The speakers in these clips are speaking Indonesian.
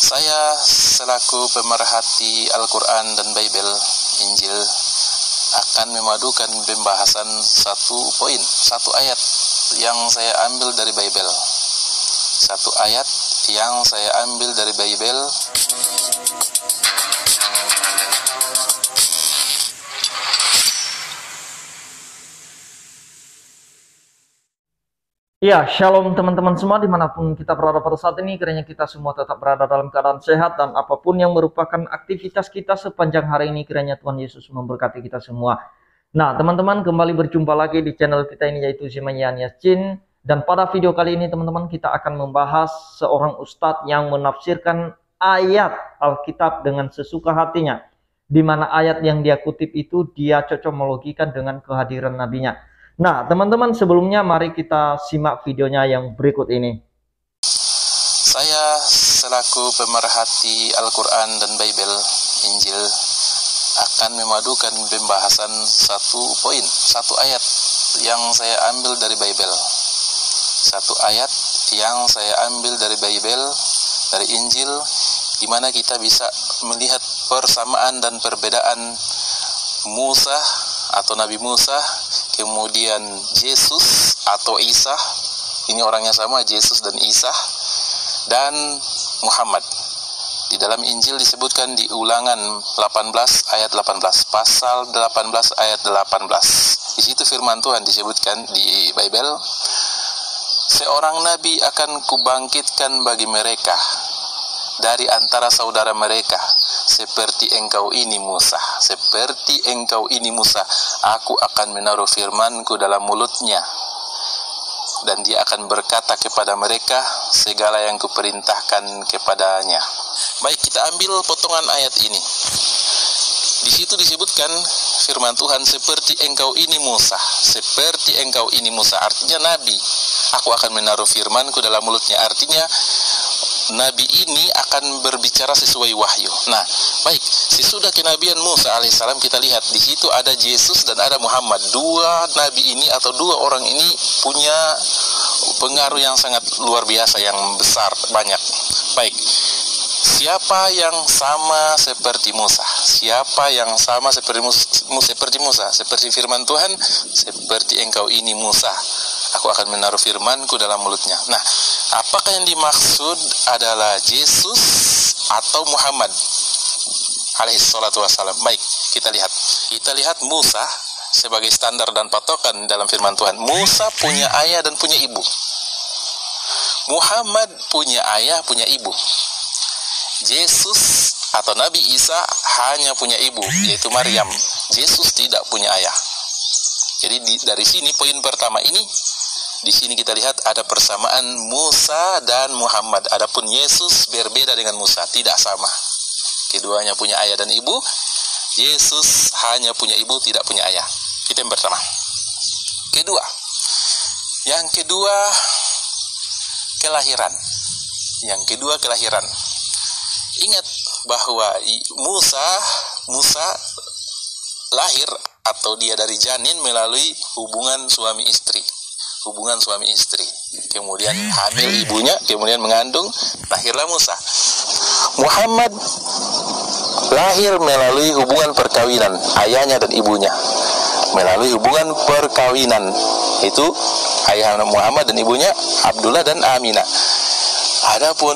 Saya selaku pemerhati Al-Quran dan Bible, Injil, akan memadukan pembahasan satu poin, satu ayat yang saya ambil dari Bible. Satu ayat yang saya ambil dari Bible. Ya, shalom teman-teman semua dimanapun kita berada pada saat ini. Kiranya kita semua tetap berada dalam keadaan sehat dan apapun yang merupakan aktivitas kita sepanjang hari ini, kiranya Tuhan Yesus memberkati kita semua. Nah, teman-teman, kembali berjumpa lagi di channel kita ini, yaitu Zimayan Yasin. Dan pada video kali ini teman-teman, kita akan membahas seorang ustadz yang menafsirkan ayat Alkitab dengan sesuka hatinya, di mana ayat yang dia kutip itu dia cocok-melogikan dengan kehadiran nabinya. Nah, teman-teman, sebelumnya mari kita simak videonya yang berikut ini. Saya selaku pemerhati Al-Quran dan Bible, Injil, akan memadukan pembahasan satu poin, satu ayat yang saya ambil dari Bible. Satu ayat yang saya ambil dari Bible, dari Injil, di mana kita bisa melihat persamaan dan perbedaan Musa atau Nabi Musa, kemudian Yesus atau Isa, ini orangnya sama, Yesus dan Isa, dan Muhammad. Di dalam Injil disebutkan di Ulangan 18 ayat 18, pasal 18 ayat 18. Di situ firman Tuhan disebutkan di Bible, seorang nabi akan kubangkitkan bagi mereka dari antara saudara mereka, seperti engkau ini Musa, seperti engkau ini Musa. Aku akan menaruh firmanku dalam mulutnya, dan dia akan berkata kepada mereka segala yang kuperintahkan kepadanya. Baik, kita ambil potongan ayat ini. Di situ disebutkan firman Tuhan, seperti engkau ini Musa, seperti engkau ini Musa. Artinya nabi. Aku akan menaruh firmanku dalam mulutnya. Artinya nabi ini akan berbicara sesuai wahyu. Nah, baik, sesudah kenabian Musa alaihissalam, kita lihat di situ ada Yesus dan ada Muhammad. Dua nabi ini atau dua orang ini punya pengaruh yang sangat luar biasa, yang besar, banyak. Baik, siapa yang sama seperti Musa? Siapa yang sama seperti Musa? Seperti firman Tuhan, seperti engkau ini Musa, aku akan menaruh firmanku dalam mulutnya. Nah, apakah yang dimaksud adalah Yesus atau Muhammad alaihissalatu wassalam? Baik, kita lihat Musa sebagai standar dan patokan dalam firman Tuhan. Musa punya ayah dan punya ibu. Muhammad punya ayah, punya ibu. Yesus atau Nabi Isa hanya punya ibu, yaitu Maryam. Yesus tidak punya ayah. Jadi dari sini poin pertama ini, di sini kita lihat ada persamaan Musa dan Muhammad. Adapun Yesus berbeda dengan Musa, tidak sama. Keduanya punya ayah dan ibu. Yesus hanya punya ibu, tidak punya ayah. Itu yang pertama. Yang kedua, kelahiran. Ingat bahwa Musa lahir atau dia dari janin melalui hubungan suami istri. Kemudian hamil ibunya, kemudian mengandung, lahirlah Musa. Muhammad lahir melalui hubungan perkawinan, ayahnya dan ibunya melalui hubungan perkawinan. Itu ayah Muhammad dan ibunya Abdullah dan Aminah. Adapun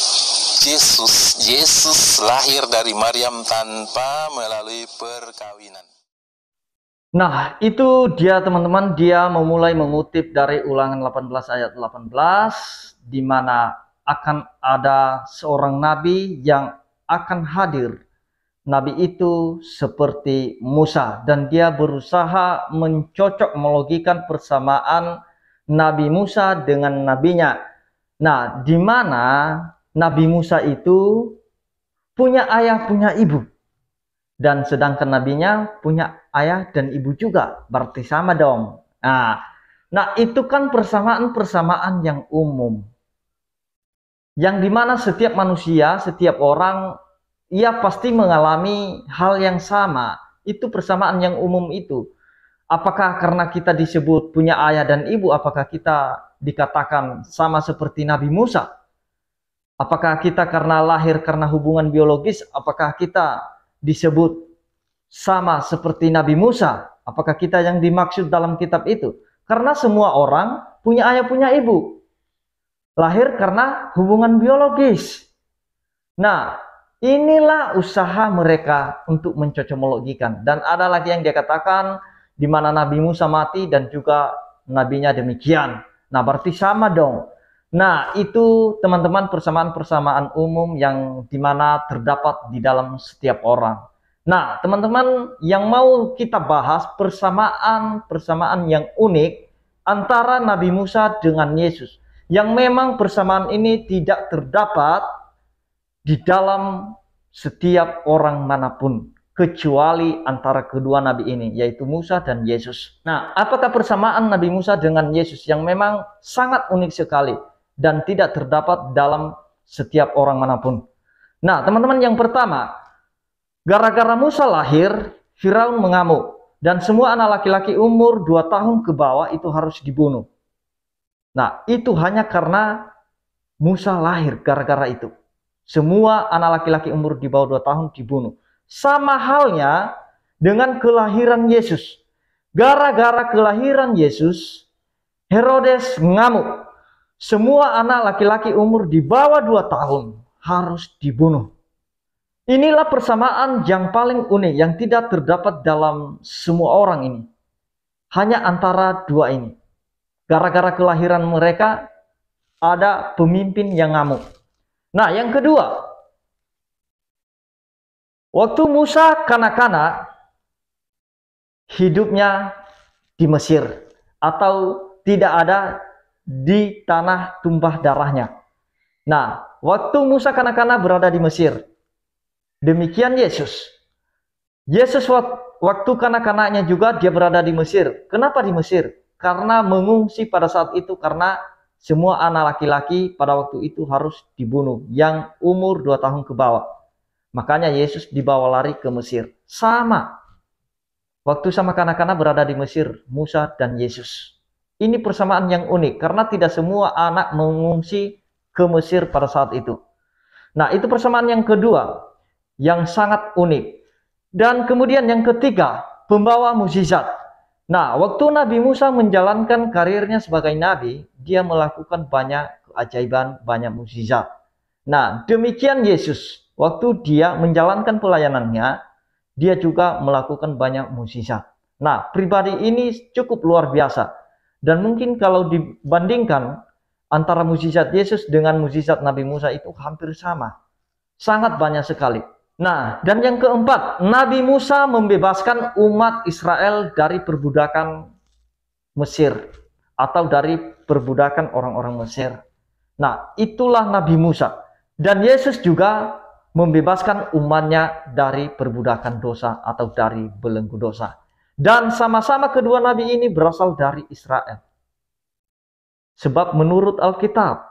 Yesus lahir dari Maryam tanpa melalui perkawinan. Nah, itu dia teman-teman, dia memulai mengutip dari Ulangan 18 ayat 18, di mana akan ada seorang nabi yang akan hadir. Nabi itu seperti Musa, dan dia berusaha mencocok-melogikan persamaan Nabi Musa dengan nabinya. Nah, di mana Nabi Musa itu punya ayah, punya ibu. Dan sedangkan nabinya punya ayah dan ibu juga, berarti sama dong. Nah, itu kan persamaan yang umum, yang dimana setiap manusia, setiap orang, ia pasti mengalami hal yang sama. Itu persamaan yang umum itu. Apakah karena kita disebut punya ayah dan ibu, apakah kita dikatakan sama seperti Nabi Musa? Apakah kita karena lahir karena hubungan biologis? Apakah kita disebut sama seperti Nabi Musa? Apakah kita yang dimaksud dalam kitab itu? Karena semua orang punya ayah punya ibu. Lahir karena hubungan biologis. Nah, inilah usaha mereka untuk mencocomologikan. Dan ada lagi yang dia katakan, di mana Nabi Musa mati dan juga nabinya demikian. Nah, berarti sama dong. Nah, itu teman-teman persamaan-persamaan umum yang dimana terdapat di dalam setiap orang. Nah, teman-teman yang mau kita bahas persamaan-persamaan yang unik antara Nabi Musa dengan Yesus. Yang memang persamaan ini tidak terdapat di dalam setiap orang manapun, kecuali antara kedua nabi ini, yaitu Musa dan Yesus. Nah, apakah persamaan Nabi Musa dengan Yesus yang memang sangat unik sekali dan tidak terdapat dalam setiap orang manapun? Nah, teman-teman, yang pertama, gara-gara Musa lahir, Firaun mengamuk, dan semua anak laki-laki umur 2 tahun ke bawah itu harus dibunuh. Nah, itu hanya karena Musa lahir, gara-gara itu. Semua anak laki-laki umur di bawah 2 tahun dibunuh. Sama halnya dengan kelahiran Yesus. Gara-gara kelahiran Yesus, Herodes ngamuk. Semua anak laki-laki umur di bawah 2 tahun harus dibunuh. Inilah persamaan yang paling unik yang tidak terdapat dalam semua orang ini. Hanya antara dua ini. Gara-gara kelahiran mereka ada pemimpin yang ngamuk. Nah, yang kedua, waktu Musa kanak-kanak hidupnya di Mesir atau tidak ada di tanah tumpah darahnya. Nah, waktu Musa kanak-kanak berada di Mesir, demikian Yesus. Yesus waktu kanak-kanaknya juga dia berada di Mesir. Kenapa di Mesir? Karena mengungsi pada saat itu karena semua anak laki-laki pada waktu itu harus dibunuh yang umur 2 tahun ke bawah. Makanya Yesus dibawa lari ke Mesir. Sama. Waktu sama kanak-kanak berada di Mesir, Musa dan Yesus. Ini persamaan yang unik karena tidak semua anak mengungsi ke Mesir pada saat itu. Nah, itu persamaan yang kedua yang sangat unik. Dan kemudian yang ketiga, pembawa mukjizat. Nah, waktu Nabi Musa menjalankan karirnya sebagai nabi, dia melakukan banyak keajaiban, banyak mukjizat. Nah, demikian Yesus. Waktu dia menjalankan pelayanannya, dia juga melakukan banyak mukjizat. Nah, pribadi ini cukup luar biasa. Dan mungkin kalau dibandingkan antara mukjizat Yesus dengan mukjizat Nabi Musa itu hampir sama. Sangat banyak sekali. Nah, dan yang keempat, Nabi Musa membebaskan umat Israel dari perbudakan Mesir atau dari perbudakan orang-orang Mesir. Nah, itulah Nabi Musa. Dan Yesus juga membebaskan umatnya dari perbudakan dosa atau dari belenggu dosa. Dan sama-sama kedua nabi ini berasal dari Israel. Sebab menurut Alkitab,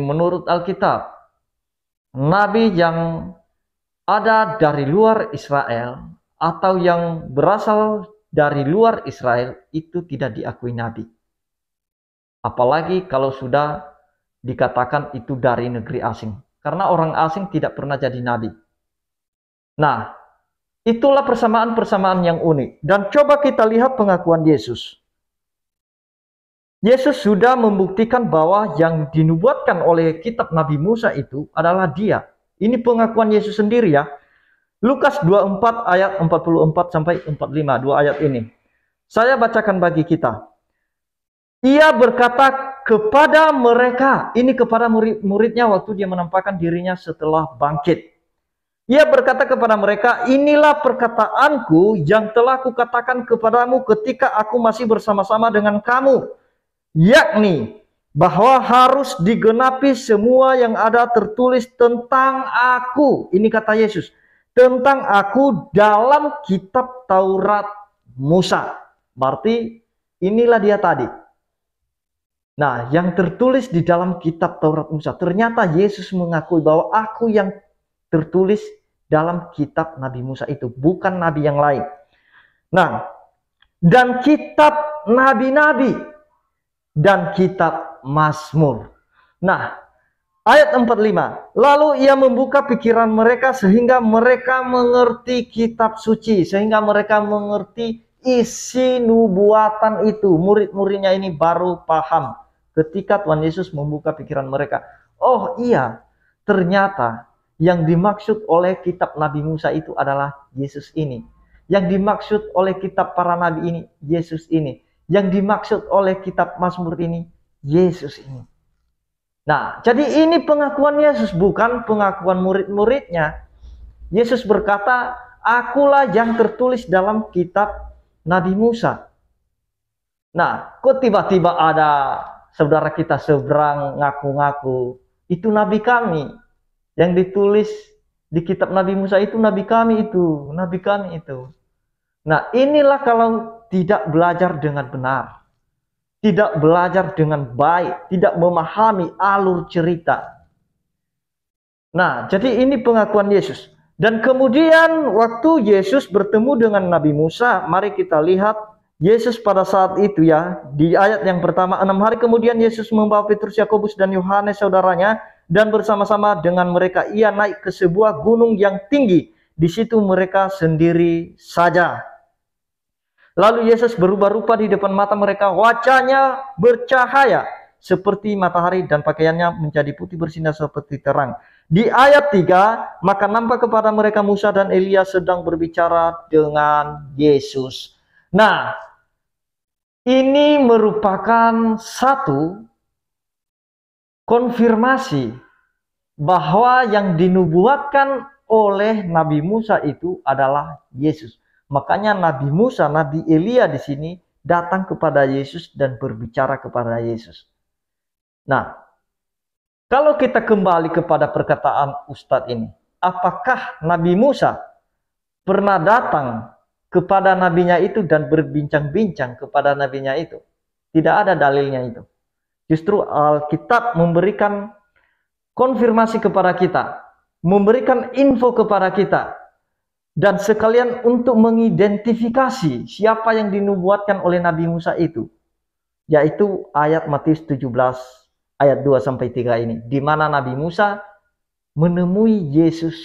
nabi yang ada dari luar Israel atau yang berasal dari luar Israel itu tidak diakui nabi. Apalagi kalau sudah dikatakan itu dari negeri asing. Karena orang asing tidak pernah jadi nabi. Nah, itulah persamaan-persamaan yang unik. Dan coba kita lihat pengakuan Yesus. Yesus sudah membuktikan bahwa yang dinubuatkan oleh kitab Nabi Musa itu adalah dia. Ini pengakuan Yesus sendiri ya. Lukas 24 ayat 44 sampai 45, dua ayat ini. Saya bacakan bagi kita. Ia berkata kepada mereka, ini kepada murid-muridnya waktu dia menampakkan dirinya setelah bangkit. Ia berkata kepada mereka, inilah perkataanku yang telah kukatakan kepadamu ketika aku masih bersama-sama dengan kamu. Yakni, bahwa harus digenapi semua yang ada tertulis tentang aku. Ini kata Yesus. Tentang aku dalam kitab Taurat Musa. Berarti inilah dia tadi. Nah, yang tertulis di dalam kitab Taurat Musa. Ternyata Yesus mengakui bahwa aku yang tertulis dalam kitab Nabi Musa itu. Bukan nabi yang lain. Nah, dan kitab nabi-nabi. Dan kitab Mazmur. Nah, Ayat 45. Lalu ia membuka pikiran mereka sehingga mereka mengerti kitab suci, sehingga mereka mengerti isi nubuatan itu. Murid-muridnya ini baru paham ketika Tuhan Yesus membuka pikiran mereka. Oh iya, ternyata yang dimaksud oleh kitab Nabi Musa itu adalah Yesus ini. Yang dimaksud oleh kitab para nabi ini, Yesus ini. Yang dimaksud oleh kitab Mazmur ini, Yesus ini. Nah, jadi ini pengakuan Yesus, bukan pengakuan murid-muridnya. Yesus berkata, akulah yang tertulis dalam kitab Nabi Musa. Nah, kok tiba-tiba ada saudara kita seberang ngaku-ngaku, itu nabi kami. Yang ditulis di kitab Nabi Musa itu nabi kami itu, nabi kami itu. Nah, inilah kalau tidak belajar dengan benar. Tidak belajar dengan baik, tidak memahami alur cerita. Nah, jadi ini pengakuan Yesus. Dan kemudian waktu Yesus bertemu dengan Nabi Musa, mari kita lihat Yesus pada saat itu ya, di ayat yang pertama, 6 hari kemudian Yesus membawa Petrus, Yakobus, dan Yohanes saudaranya, dan bersama-sama dengan mereka ia naik ke sebuah gunung yang tinggi. Di situ mereka sendiri saja. Lalu Yesus berubah rupa di depan mata mereka, wajahnya bercahaya seperti matahari dan pakaiannya menjadi putih bersinar seperti terang. Di ayat 3, maka nampak kepada mereka Musa dan Elia sedang berbicara dengan Yesus. Nah, ini merupakan satu konfirmasi bahwa yang dinubuatkan oleh Nabi Musa itu adalah Yesus. Makanya Nabi Musa, Nabi Elia di sini datang kepada Yesus dan berbicara kepada Yesus. Nah, kalau kita kembali kepada perkataan Ustadz ini, apakah Nabi Musa pernah datang kepada nabinya itu dan berbincang-bincang kepada nabinya itu? Tidak ada dalilnya itu. Justru Alkitab memberikan konfirmasi kepada kita, memberikan info kepada kita, dan sekalian untuk mengidentifikasi siapa yang dinubuatkan oleh Nabi Musa itu, yaitu ayat Matius 17 ayat 2-3 ini, di mana Nabi Musa menemui Yesus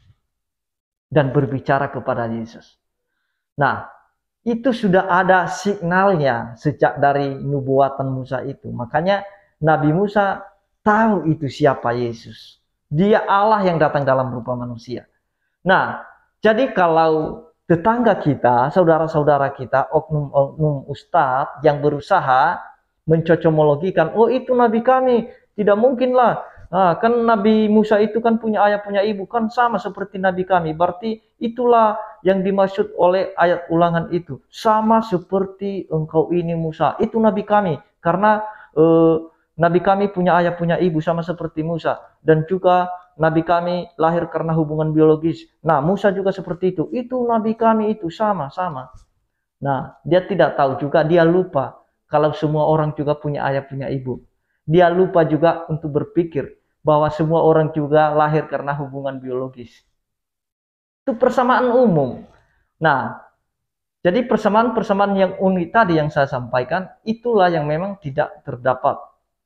dan berbicara kepada Yesus. Nah, itu sudah ada signalnya sejak dari nubuatan Musa itu. Makanya Nabi Musa tahu itu siapa Yesus. Dia Allah yang datang dalam rupa manusia. Nah, jadi kalau tetangga kita, saudara-saudara kita, oknum-oknum ustadz yang berusaha mencocomologikan, oh itu nabi kami, tidak mungkinlah. Nah, kan Nabi Musa itu kan punya ayah punya ibu, kan sama seperti nabi kami. Berarti itulah yang dimaksud oleh ayat ulangan itu. Sama seperti engkau ini Musa, itu nabi kami. Karena nabi kami punya ayah punya ibu sama seperti Musa. Dan juga nabi kami lahir karena hubungan biologis. Nah, Musa juga seperti itu. Itu nabi kami itu sama-sama. Nah, dia tidak tahu juga, dia lupa kalau semua orang juga punya ayah punya ibu. Dia lupa juga untuk berpikir bahwa semua orang juga lahir karena hubungan biologis. Itu persamaan umum. Nah, jadi persamaan-persamaan yang unik tadi yang saya sampaikan, itulah yang memang tidak terdapat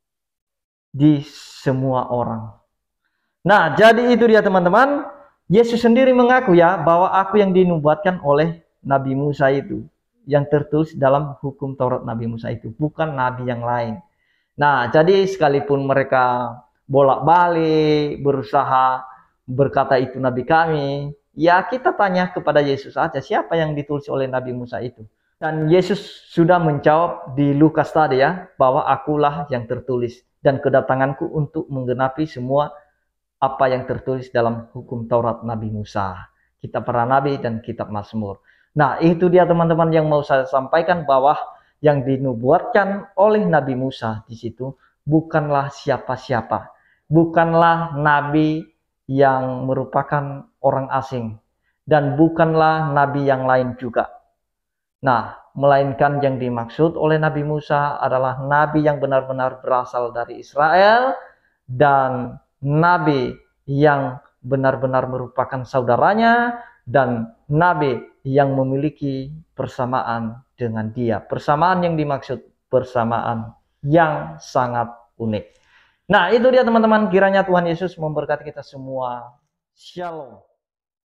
di semua orang. Nah, jadi itu dia teman-teman. Yesus sendiri mengaku ya bahwa aku yang dinubuatkan oleh Nabi Musa itu, yang tertulis dalam hukum Taurat Nabi Musa itu, bukan nabi yang lain. Nah, jadi sekalipun mereka bolak-balik berusaha berkata itu nabi kami, ya kita tanya kepada Yesus aja siapa yang ditulis oleh Nabi Musa itu. Dan Yesus sudah menjawab di Lukas tadi ya, bahwa akulah yang tertulis dan kedatanganku untuk menggenapi semua apa yang tertulis dalam hukum Taurat Nabi Musa, kitab para nabi dan kitab Mazmur. Nah, itu dia teman-teman yang mau saya sampaikan, bahwa yang dinubuatkan oleh Nabi Musa di situ bukanlah siapa-siapa, bukanlah nabi yang merupakan orang asing, dan bukanlah nabi yang lain juga. Nah, melainkan yang dimaksud oleh Nabi Musa adalah nabi yang benar-benar berasal dari Israel, dan nabi yang benar-benar merupakan saudaranya, dan nabi yang memiliki persamaan dengan dia. Persamaan yang dimaksud persamaan yang sangat unik. Nah, itu dia teman-teman, kiranya Tuhan Yesus memberkati kita semua. Shalom.